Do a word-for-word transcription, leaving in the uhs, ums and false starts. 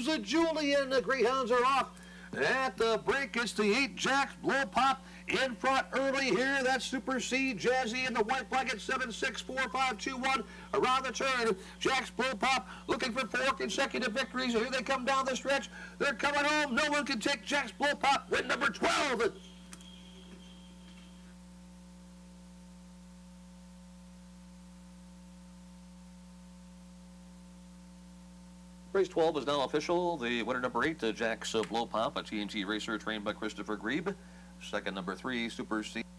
comes the Julian. The Greyhounds are off at the break. It's the eight Jack's Blow Pop in front early here. That's Super C, Jazzy, and the white blanket, seven, six, four, five, two, one. Around the turn, Jack's Blow Pop looking for four consecutive victories. Here they come down the stretch. They're coming home. No one can take Jack's Blow Pop. Win number twelve. Race twelve is now official. The winner number eight, uh, Jack's uh, Blow Pop, a T N T racer trained by Christopher Grebe. Second number three, Super C.